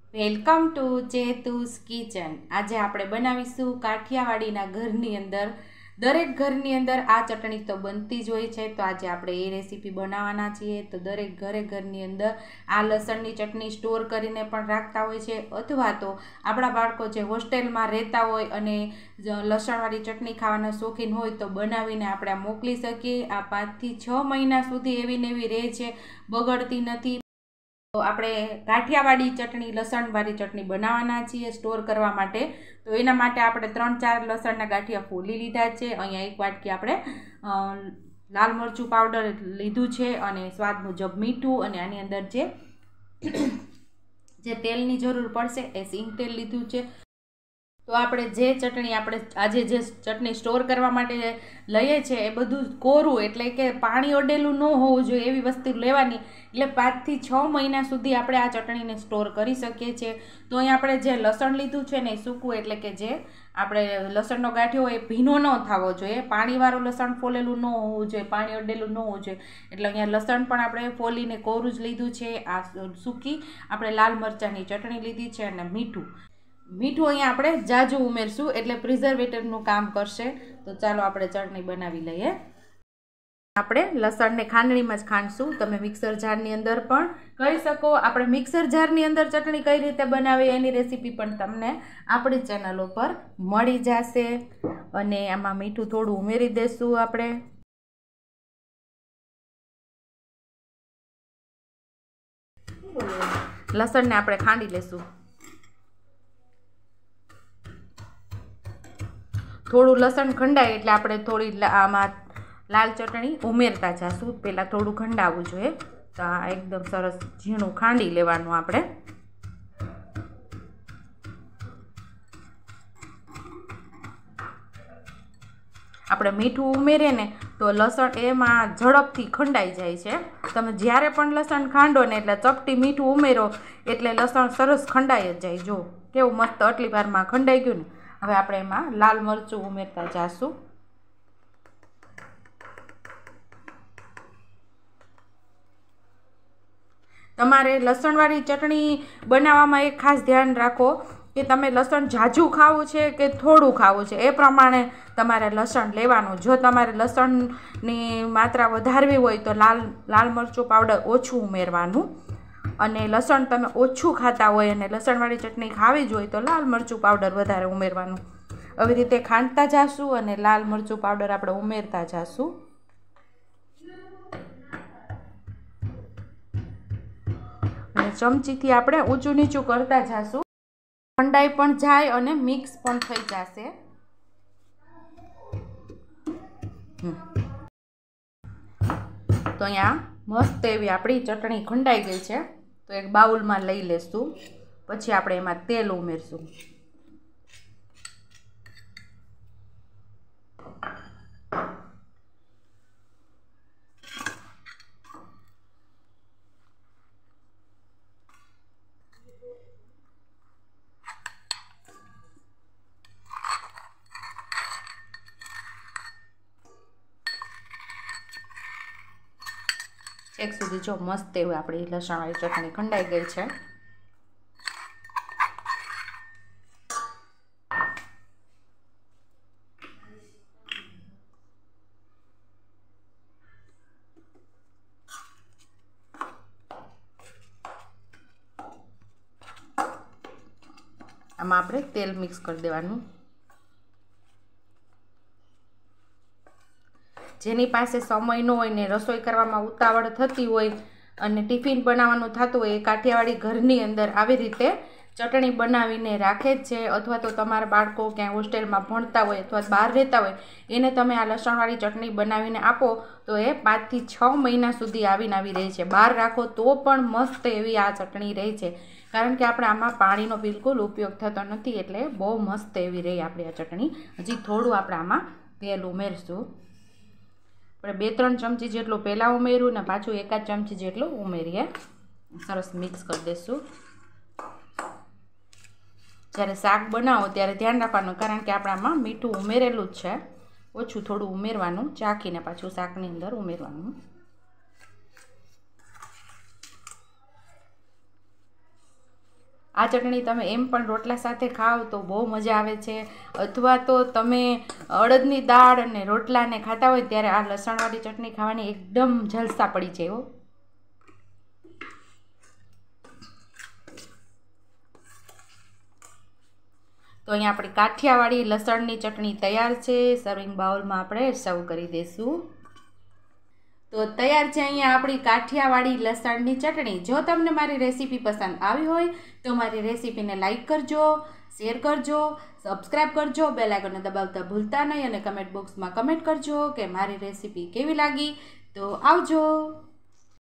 Welcome to ચેતુસ kitchen. આજે આપણે બનાવીશું કાઠિયાવાડીના ઘરની અંદર દરેક ઘરની અંદર આ ચટણી તો બનતી જ હોય છે। તો આજે આપણે એ રેસીપી બનાવવાના છીએ। તો દરેક ઘરની અંદર આ લસણની ચટણી સ્ટોર કરીને પણ રાખતા હોય છે, અથવા તો આપણા બાળકો જે હોસ્ટેલમાં રહેતા હોય અને લસણવાળી ચટણી ખાવાના શોખીન હોય તો બનાવીને આપણે મોકલી શકીએ। આ 5 થી 6 મહિના સુધી એવી ને એવી રહે છે, બગડતી નથી। તો આપણે કાઠિયાવાડી ચટણી લસણવાળી ચટણી બનાવવાના છીએ સ્ટોર કરવા માટે। તો એના માટે આપણે 3-4 લસણના ગાંઠિયા ફોલી લીધા છે। અહીંયા 1 વાટકી આપણે લાલ મરચું પાવડર લીધું છે અને સ્વાદ મુજબ મીઠું, અને આની અંદર જે તેલની જરૂર પડશે એ સિંગ તેલ લીધું છે। તો આપણે જે ચટણી આજે જે ચટણી સ્ટોર કરવા માટે લઈએ છીએ એ બધું કોરું, એટલે કે પાણી અડેલું ન હોવું જોઈએ એવી વસ્તુ લેવાની, એટલે 5 થી 6 મહિના સુધી આપણે આ ચટણીને સ્ટોર કરી શકીએ છીએ। તો અહીં આપણે જે લસણ લીધું છે ને એ સૂકું, એટલે કે જે આપણે લસણનો ગાંઠિયો હોય એ ભીનો ન થવો જોઈએ, પાણીવાળું લસણ ફોલેલું ન હોવું જોઈએ, પાણી અડેલું ન હોવું જોઈએ। એટલે અહીંયા લસણ પણ આપણે ફોલીને કોરું જ લીધું છે। આ સૂકી આપણે લાલ મરચાંની ચટણી લીધી છે અને મીઠું અહીંયા આપણે જાજુ ઉમેરશું એટલે પ્રિઝર્વેટિવનું કામ કરશે। તો ચાલો આપણે ચટણી બનાવી લઈએ। આપણે લસણને ખાંડણીમાં જ ખાંડશું, તમે મિક્સર જારની અંદર પણ કરી શકો। આપણે મિક્સર જારની અંદર ચટણી કઈ રીતે બનાવી એની રેસીપી પણ તમને આપણી ચેનલ ઉપર મળી જશે। અને આમાં મીઠું થોડું ઉમેરી દઈશું આપણે। લસણને આપણે ખાંડી લેશું। થોડું લસણ ખંડાય એટલે આપણે થોડી આમાં લાલ ચટણી ઉમેરતા જઈશું। પહેલાં થોડું ખંડાવવું જોઈએ। તો આ એકદમ સરસ ઝીણું ખાંડી લેવાનું આપણે। મીઠું ઉમેરીએ ને તો લસણ એમાં ઝડપથી ખંડાઈ જાય છે। તમે જ્યારે પણ લસણ ખાંડો ને એટલે ચપટી મીઠું ઉમેરો એટલે લસણ સરસ ખંડાઈ જ જાય। જો કેવું મસ્ત આટલી વારમાં ખંડાઈ ગયું ને। હવે આપણે એમાં લાલ મરચું ઉમેરતા જઈશું। તમારે લસણવાળી ચટણી બનાવવામાં એક ખાસ ધ્યાન રાખો કે તમે લસણ ઝાઝું ખાવું છે કે થોડું ખાવું છે, એ પ્રમાણે તમારે લસણ લેવાનું। જો તમારે લસણની માત્રા વધારવી હોય તો લાલ મરચું પાવડર ઓછું ઉમેરવાનું, અને લસણ તમે ઓછું ખાતા હોય અને લસણવાળી ચટણી ખાવી જ હોય તો લાલ મરચું પાવડર વધારે ઉમેરવાનું। આવી રીતે ખાંડતા જઈશું અને લાલ મરચું પાવડર આપણે ઉમેરતા જઈશું। અને ચમચીથી આપણે ઊંચું નીચું કરતા જઈશું, ઠંડાઈ પણ જાય અને મિક્સ પણ થઈ જશે। તો અહીંયા મસ્ત એવી આપણી ચટણી ખંડાઈ ગઈ છે। તો એક બાઉલમાં લઈ લેશું, પછી આપણે એમાં તેલ ઉમેરશું। એક સુધી જો મસ્ત એવી આપણી લસણવાળી ચટણી ખંડાઈ ગઈ છે। આમાં આપણે તેલ મિક્સ કરી દેવાનું। જેની પાસે સમય ન હોય ને રસોઈ કરવામાં ઉતાવળ થતી હોય અને ટિફિન બનાવવાનું થતું હોય, એ કાઠિયાવાડી ઘરની અંદર આવી રીતે ચટણી બનાવીને રાખે જ છે। અથવા તો તમારા બાળકો ક્યાંય હોસ્ટેલમાં ભણતા હોય અથવા બહાર રહેતા હોય એને તમે આ લસણવાળી ચટણી બનાવીને આપો તો એ 5 થી 6 મહિના સુધી આવી રહે છે। બહાર રાખો તો પણ મસ્ત એવી આ ચટણી રહે છે, કારણ કે આપણે આમાં પાણીનો બિલકુલ ઉપયોગ થતો નથી, એટલે બહુ મસ્ત એવી રહી આપણી આ ચટણી। હજી થોડું આપણે આમાં તેલ ઉમેરશું। આપણે 2-3 ચમચી જેટલું પહેલાં ઉમેર્યું ને પાછું 1 ચમચી જેટલું ઉમેરીએ। સરસ મિક્સ કરી દઈશું। જ્યારે શાક બનાવો ત્યારે ધ્યાન રાખવાનું, કારણ કે આપણે આમાં મીઠું ઉમેરેલું જ છે, ઓછું થોડું ઉમેરવાનું, ચાખીને પાછું શાકની અંદર ઉમેરવાનું। આ ચટણી તમે એમ પણ રોટલા સાથે ખાઓ તો બહુ મજા આવે છે, અથવા તો તમે અડદની દાળ અને રોટલાને ખાતા હોય ત્યારે આ લસણવાળી ચટણી ખાવાની એકદમ જલસા પડી જાય હો. તો અહીંયા આપણી કાઠિયાવાડી લસણની ચટણી તૈયાર છે. સર્વિંગ બાઉલમાં આપણે સર્વ કરી દઈશું. તો તૈયાર છે અહીંયા આપણી કાઠિયાવાડી લસણની ચટણી. જો તમને મારી રેસીપી પસંદ આવી હોય તો મારી રેસીપીને લાઈક કરજો, શેર કરજો, સબસ્ક્રાઈબ કરજો, બેલ આઇકનને દબાવતા ભૂલતા નહીં અને કમેન્ટ બોક્સમાં કમેન્ટ કરજો કે મારી રેસીપી કેવી લાગી. તો આવજો.